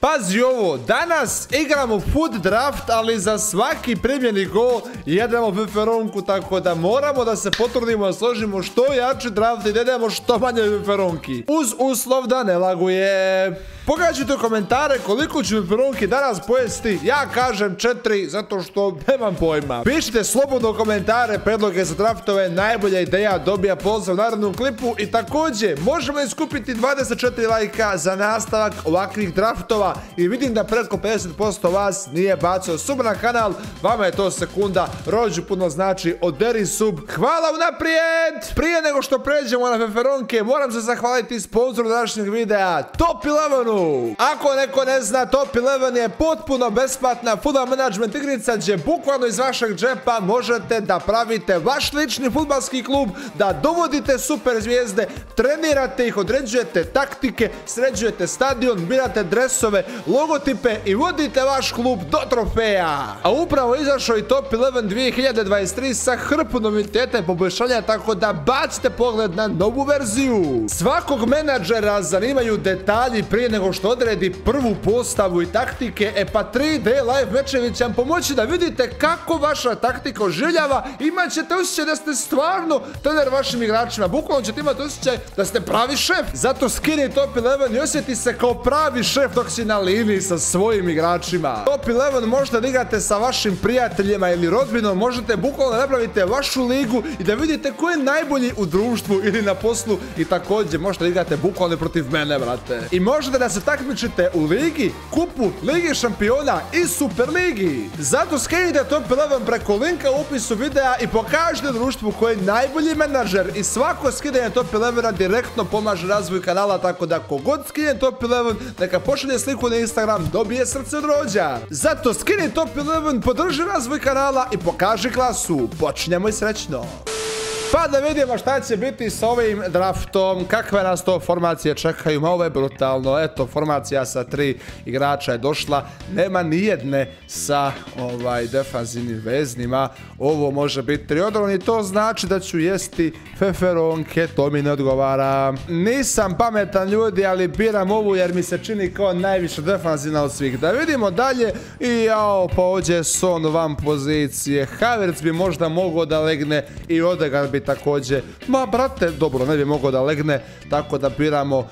Pazi ovo, danas igramo food draft, ali za svaki primljeni gol jedemo feferonku, tako da moramo da se potrudimo da složimo što jači draft i da idemo što manje feferonki. Uz uslov da ne laguje. Pogađajte u komentare koliko ću feferonki danas pojesti. Ja kažem 4, zato što nemam pojma. Pišite slobodno komentare, predloge za draftove, najbolja ideja dobija pozdrav u narednom klipu. I također možemo iskupiti 24 lajka za nastavak ovakvih draftova. I vidim da preko 50% vas nije bacao sub na kanal. Vama je to sekunda, rođu puno znači, oderi sub. Hvala unaprijed! Prije nego što pređemo na feferonke, moram se zahvaliti sponzoru današnjeg videa, Top 11. Ako neko ne zna, Top 11 je potpuno besplatna fudbal menadžment igrica gdje bukvalno iz vašeg džepa možete da pravite vaš lični fudbalski klub, da dovodite super zvijezde, trenirate ih, određujete taktike, sređujete stadion, birate dresove, logotipe i vodite vaš klub do trofeja. A upravo izašao i Top 11 2023 sa hrpu noviteta i poboljšanja, tako da bacite pogled na novu verziju. Svakog menadžera zanimaju detalji prije nego što odredi prvu postavu i taktike. E pa 3D live mečevi će vam pomoći da vidite kako vaša taktika oživljava. Imat ćete osjećaj da ste stvarno trener vašim igračima. Bukvalno ćete imati osjećaj da ste pravi šef. Zato skini Top 11 i osjeti se kao pravi šef dok si na liniji sa svojim igračima. Top 11 možete da igrate sa vašim prijateljima ili rodbinom. Možete bukvalno napravite vašu ligu i da vidite ko je najbolji u društvu ili na poslu. I također možete da igrate bukvalno protiv mene, brate. I možete da se takmičite u ligi, kupu, ligi šampiona i super ligi. Zato skinite Top 11 preko linka u opisu videa i pokažite društvu ko je najbolji menadžer. I svako skidanje Top 11 direktno pomaže razvoju kanala, tako da kogod skine Top 11 neka pošalje sliku na Instagram, dobije srce od rođa. Zato skini Top 11, podrži razvoj kanala i pokaži klasu. Počinjemo i srećno. Pa da vidimo šta će biti s ovim draftom, kakve nas to formacije čekaju. Ma ovo je brutalno, eto formacija sa 3 igrača je došla, nema nijedne sa defanzivnim veznima. Ovo može biti triodron i to znači da ću jesti feferonke, to mi ne odgovara. Nisam pametan ljudi, ali biram ovu jer mi se čini kao najviše defanzivna od svih. Da vidimo dalje i pa ovdje je Son van pozicije, Havertz bi možda mogao da legne i Odegaard bi također, ma brate, dobro, ne bi mogao da legne, tako da biramo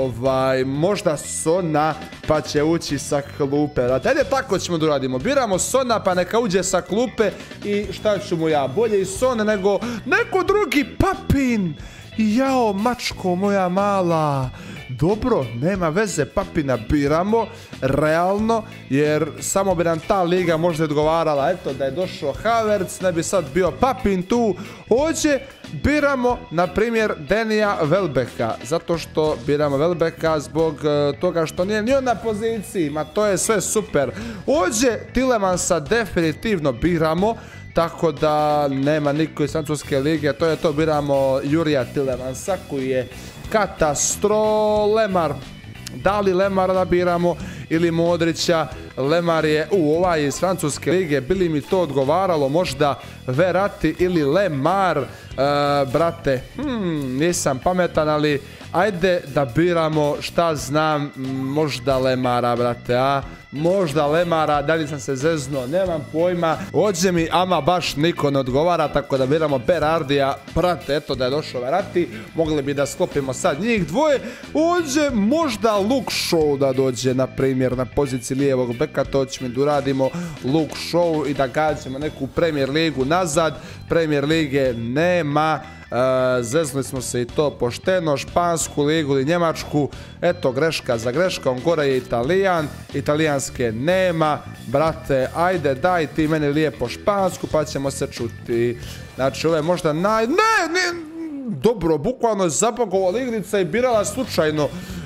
možda Sona pa će ući sa klupe. Ajde tako ćemo da uradimo, biramo Sona pa neka uđe sa klupe i šta ću mu ja, bolje i Son nego neko drugi, Papin. Jao, mačko moja mala. Dobro, nema veze, Papina biramo, realno, jer samo bi nam ta liga možda odgovarala. Eto, da je došao Havertz, ne bi sad bio Papin tu. Ovdje biramo, na primjer, Denija Welbecka, zato što biramo Welbecka zbog toga što nije ni on na poziciji, ma to je sve super. Ovdje Tillemansa definitivno biramo, tako da nema niko iz francuske lige, to je to, biramo Jurija Tillemansa koji je katastro. Lemar, da li Lemara da biramo ili Modrića? Lemar je ovaj iz francuske lige, bili mi to odgovaralo, možda Verratti ili Lemar. Brate, nisam pametan, ali ajde da biramo, šta znam, možda Lemara, brate, a? Možda Lemara, da li sam se zeznuo, nemam pojma. Ovdje mi ama baš niko ne odgovara, tako da biramo Berardija. Brate, eto da je došao Verratti, mogli bi da sklopimo sad njih dvoje. Ovdje možda Luke Shaw da dođe, na primjer, na poziciji lijevog beka, to ćemo da uradimo Luke Shaw i da gađemo neku Premier ligu nazad. Premier lige nema. Zeznuli smo se i to pošteno, špansku ligu ili njemačku, eto greška za greškom, gore je Italijan, italijanske nema, brate, ajde daj ti meni lijepo špansku pa ćemo se čuti. Znači ovo je možda dobro, bukvalno je zapakovala igrica i birala slučajno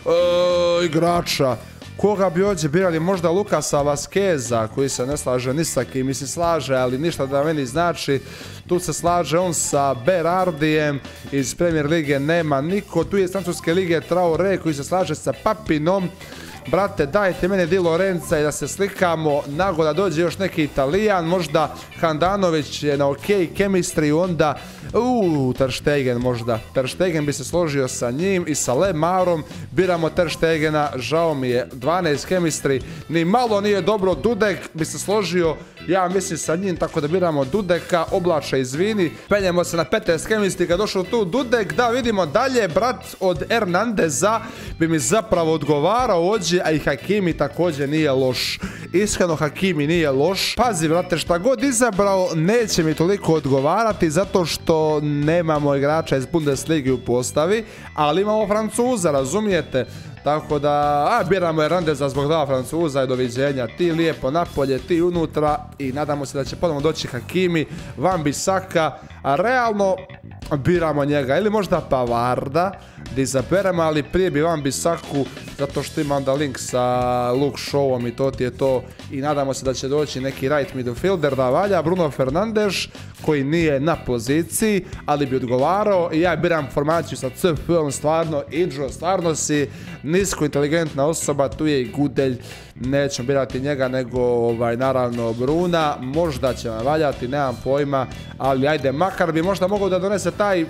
igrača. Koga bi ovdje birali? Možda Lukasa Vaskeza, koji se ne slaže ni sa kim, mislim slaže, ali ništa da meni znači. Tu se slaže on sa Berardijem, iz Premier lige nema niko. Tu je iz francuske lige Traoré koji se slaže sa Papinom. brate, dajte meni Di Lorenza i da se slikamo, nago da dođe još neki Italijan, možda Handanović je na ok chemistry, onda, Ter Stegen možda, Ter Stegen bi se složio sa njim i sa Lemarom, biramo Ter Stegena, žao mi je, 12 chemistry, ni malo nije dobro, Dudek bi se složio, ja mislim sa njim, tako da biramo Dudeka, Oblača izvini, penjemo se na 15 chemistry, kad došao tu Dudek, da vidimo dalje, brat od Hernandeza bi mi zapravo odgovarao ovdje, a i Hakimi također nije loš. Iskreno Hakimi nije loš. Pazi, brate, šta god izabrao, neće mi toliko odgovarati, zato što nemamo igrača iz Bundeslige u postavi, ali imamo Francuza, razumijete? Tako da, biramo Hernandeza zbog dva Francuza i doviđenja. Ti lijepo napolje, ti unutra i nadamo se da će ponovno doći Hakimi, Wan-Bissaka, a realno biramo njega ili možda Pavarda da izaberemo, ali prije bi Wan-Bissaku zato što ima onda link sa Luke Shawom i to ti je to i nadamo se da će doći neki right midfielder da valja, Bruno Fernandes koji nije na poziciji, ali bi odgovarao i ja biram formaciju sa CF-om, stvarno Idžo, stvarno si nisko inteligentna osoba, tu je i Gudelj, nećemo birati njega nego naravno Bruna, možda će vam valjati, nemam pojma, ali ajde, makar bi možda mogao da donese taj...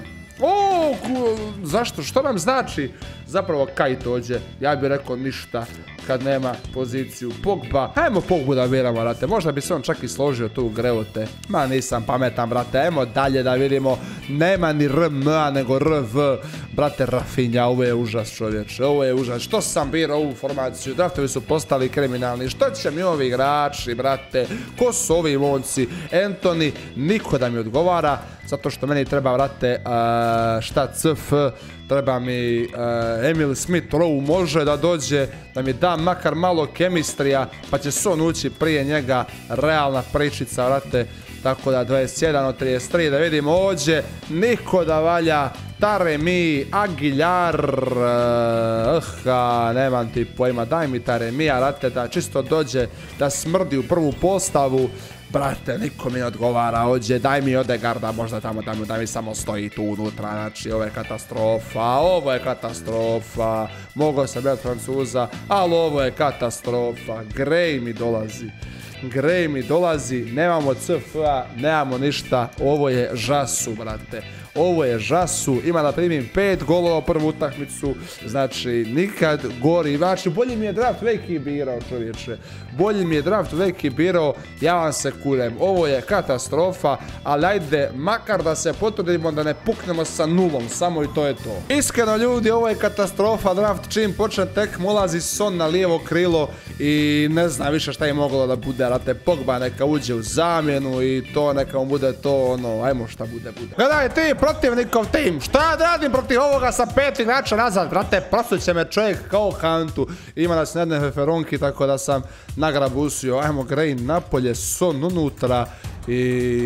zašto? Što nam znači zapravo kaj tođe? Ja bih rekao ništa kad nema poziciju Pogba. Ajmo Pogbu da biramo, brate. Možda bi se on čak i složio tu u greote. Ma nisam pametan, brate. Ajmo dalje da vidimo. Nema ni RMA nego RV. Brate, Rafinha, ovo je užas, čovječe. Ovo je užas. Što sam birao ovu formaciju? Draftovi su postali kriminalni. Što će mi ovi igrači, brate? Ko su ovi momci? Anthony, niko da mi odgovara. Zato što meni treba, brate, šta CF, treba mi Emil Smith-Rowe može da dođe, da mi da makar malo kemistrija, pa će se on ući prije njega, realna pričica, brate, tako da 21 od 33, da vidimo ovdje, niko da valja, Taremi, Aguilar, nemam ti pojma, daj mi Taremija, brate, da čisto dođe, da smrdi u prvu postavu. Brate, niko mi ne odgovara ovdje, daj mi Odegaarda, možda tamo da mi samo stoji tu unutra, znači ovo je katastrofa, mogao sam biti Francuza, ali ovo je katastrofa, Gray mi dolazi, nemamo CF-a, nemamo ništa, ovo je žasu, brate. Ovo je žasu, ima da primim 5 golova u prvu utakmicu, znači nikad gori, znači bolji mi je draft veki birao, čovječe, ja vam se kulem, ovo je katastrofa, ali ajde, makar da se potrudimo da ne puknemo sa nulom, samo i to je to. Iskreno ljudi, ovo je katastrofa, draft čim počne tek ulazi Son na lijevo krilo i ne znam više šta je moglo da bude, brate, Pogba neka uđe u zamjenu i to neka mu bude to, ajmo šta bude. Gledaj ti, protivnikov tim, šta da radim protiv ovoga sa 5 igrača nazad, brate, prosuće me čovjek kao kantu, ima nas na jedne feferonki, tako da sam nagrabusio, ajmo Gray napolje, Son unutra i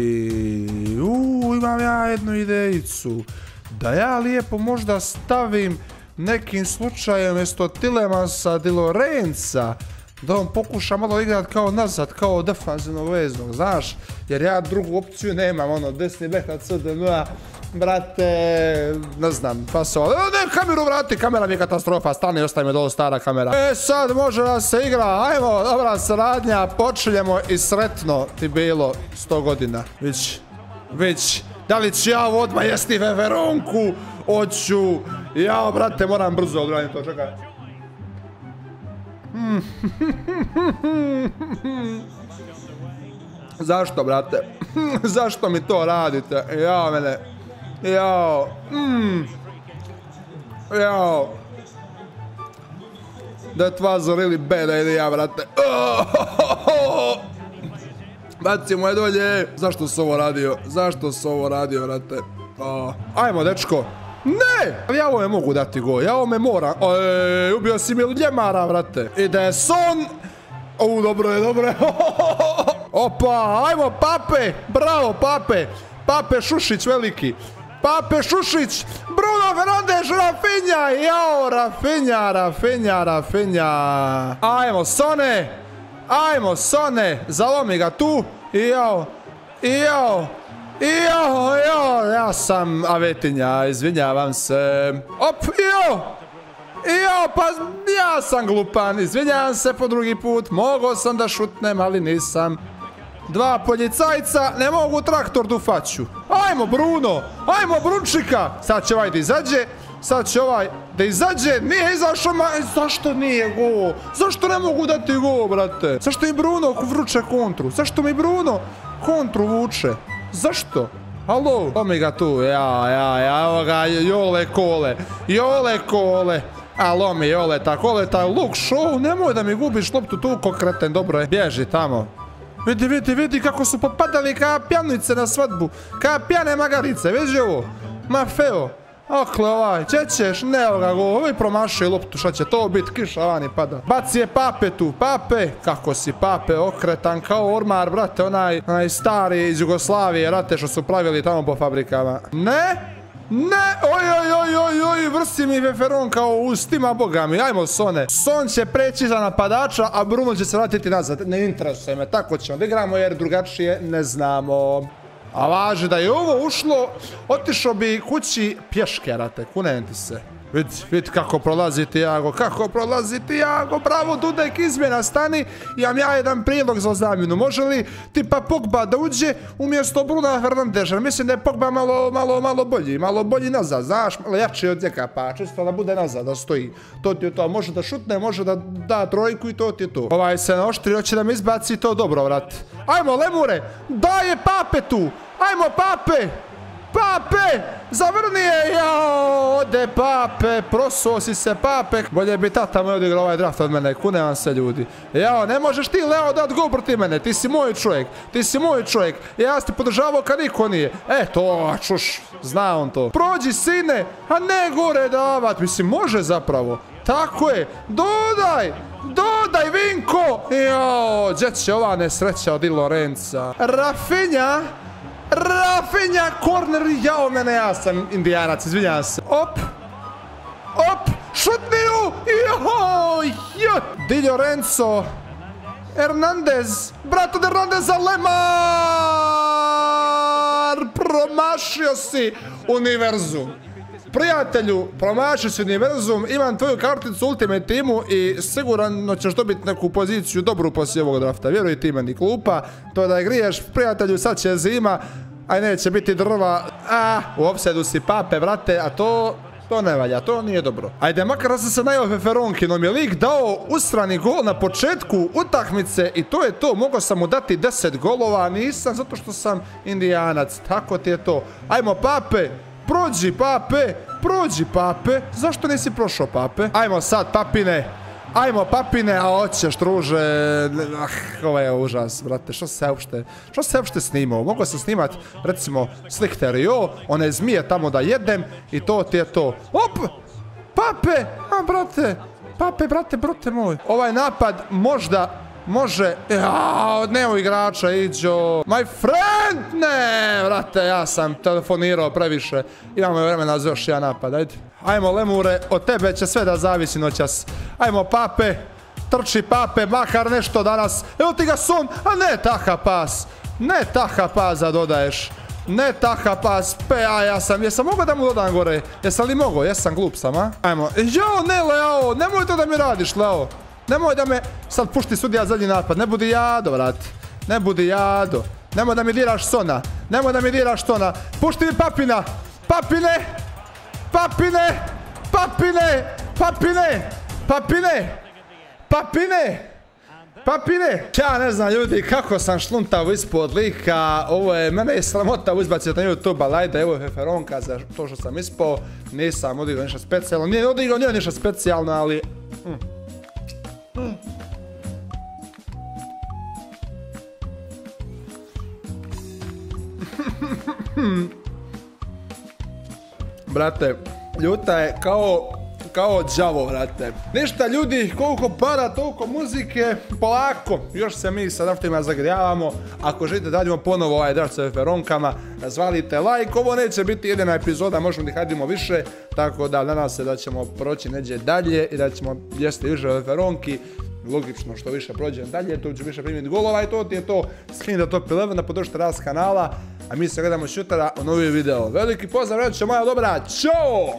imam ja jednu idejicu, da ja lijepo možda stavim nekim slučajem mjesto Tillemansa Di Lorenza, da on pokuša malo igrat kao nazad, kao defanzivnog veznog, znaš, jer ja drugu opciju nemam, desni bek na CDM-a, brate, ne znam, pasova, ne, kameru vrati, kamera mi je katastrofa, stani, ostaje mi dole stara kamera. Sad može da se igra, ajmo, dobra saradnja, počinjemo i sretno ti bilo 100 godina, već, da li ću ja odmah jesti veveronku, hoću, jao, brate, moram brzo odraditi to, čekaj. Zašto, brate? Zašto mi to radite? Jao mene. Jao. Jao. That was a really bad idea, brate. Bacimo je dolje. Zašto se ovo radio? Brate? Ajmo, dečko. Ne! Ja ovome mogu dati gol, ja ovome moram. Ubio si mi Ljemara, brate. Ide Son. Dobro je. Opa, ajmo Pape. Bravo, Pape. Pape Šušić veliki. Pape Šušić. Bruno Fernandes, Rafinha. Jao, Rafinha. Ajmo, Sone. Zalomi ga tu. Jao. Ja sam Avetinja, izvinjavam se. Op, Jo, pa ja sam glupan, izvinjavam se po drugi put, mogao sam da šutnem, ali nisam. Dva policajca, ne mogu traktor da ufaću. Ajmo Bruno, ajmo Brunčika. Sad će ovaj da izađe, sad će ovaj da izađe, nije izašao, zašto nije go? Zašto ne mogu dati go, brate? Zašto mi Bruno vruče kontru? Zašto mi Bruno kontru vuče? Zašto? Alo, to mi ga tu, evo ga, Jole Kole. A lomi Jole, ta Luke Show, nemoj da mi gubiš loptu tu konkreten, dobro je, bježi tamo. Vidi kako su popadali ka pjanice na svadbu, ka pjane magarice, vidi ovo, ma feo. Okle ovaj, ćeš, ne evo ga go, ovaj promašuje loptu, šta će to biti, kiša vani pada. Baci je Pape tu, Pape, kako si Pape, okretan kao ormar, brate, onaj stari iz Jugoslavije, rate što su pravili tamo po fabrikama. Ne, oj, vrsti mi Feferon kao ustima, boga mi, ajmo Sone. Son će preći za napadača, a Bruno će se vratiti nazad, ne interesuje me, tako ćemo da igramo jer drugačije ne znamo. A važi da je ovo ušlo, otišao bi kući pješke, rate, kunem ti se. Vidi kako prolazi Tiago, bravo Dudek, izmjena, stani, imam ja jedan prijedlog za zamjenu, može li tipa Pogba da uđe umjesto Bruna Fernandesa, mislim da je Pogba malo bolji nazad, znaš, malo jači od njega, pa čisto da bude nazad, da stoji, to ti je to, može da šutne, može da da trojku i to ti je to. Ovaj se naoštri, hoće da mi izbaci to dobro, vrat. Ajmo, Lemure, daj je Pape tu, ajmo Pape! Pape! Zavrni je! Jao! Ode Pape! Prosuo si se Pape! Bolje bi tata moj odigrao ovaj draft od mene. Kune vam se ljudi. Jao, ne možeš ti Leo dat go protiv mene. Ti si moj čovjek. Ja ti podržavao kad niko nije. To, čuš. Zna on to. Prođi sine! A ne gore davat. Mislim, može zapravo. Tako je. Dodaj Vinko! Jao, gdje će ova nesreća od Di Lorenza? Rafinha, korner, jao mene, ja sam Indijanac, izvinjam se. Op, šutniju, joj, Di Lorenzo, Hernandez, brat od Hernandeza, Lemar, promašio si univerzum. Prijatelju, promašio si univerzum, imam tvoju karticu u Ultimate Teamu i sigurno ćeš dobiti neku poziciju dobru poslije ovog drafta. Vjeruj ti meni, klupa, to da je griješ, prijatelju, sad će zima, aj neće biti drva, u offsetu si Pape, vrate, a to ne valja, to nije dobro. Ajde, makar da sam se najao Feferonkinom, je lik dao usrani gol na početku utakmice i to je to, mogao sam mu dati 10 golova, a nisam zato što sam Indijanac, tako ti je to. Ajmo Pape! Prođi Pape, zašto nisi prošao Pape? Ajmo sad Papine, a hoćeš druže, ovo je užas, brate, što se uopšte snimao? Mogao sam snimat, recimo, Slick Terrio, one zmije tamo da jedem i to ti je to. Op, Pape, brate moj, ovaj napad možda može, ne u igrača, iđo, my friend, ne, vrate, ja sam telefonirao previše, imamo vremena za još jedan napad, ajde. Ajmo Lemure, od tebe će sve da zavisi noćas. Ajmo Pape, trči Pape, makar nešto danas, evo ti ga Son, a ne taha pas da dodaješ. Ne taha pas, jesam mogao da mu dodam gore, jesam li mogao, jesam glup sam, a? Ajmo, jao, ne Leo, nemoj to da mi radiš Leo. Nemoj da me sad pušti sudija zadnji napad, ne budi jado, vrat. Nemoj da mi diraš Sona. Pušti mi Papina. Papine. Ja ne znam ljudi kako sam šluntao ispod lika. Ovo je, mene je sramota uzbaciti na YouTube, ali ajde, evo je Feferonka za to što sam ispao. Nisam odigrao ništa specijalno. Nije ništa specijalno, ali... Brate, ljuta je kao đavo, brate. Ništa ljudi, koliko para, toliko muzike, polako. Još se mi sa draftima zagrijavamo. Ako želite da radimo ponovo ovaj draft sa Feferonkama, razvalite like. Ovo neće biti jedina epizoda, možemo da ih radimo više. Tako da nadam se da ćemo proći neđe dalje i da ćemo jesti više Feferonki. Logično, što više prođem dalje, to ću više primiti golova i to ti je to. Skini da top 11, da podržite rast kanala. A mi se gledamo sutra u novi video. Veliki pozdrav, reći moja dobra, čao!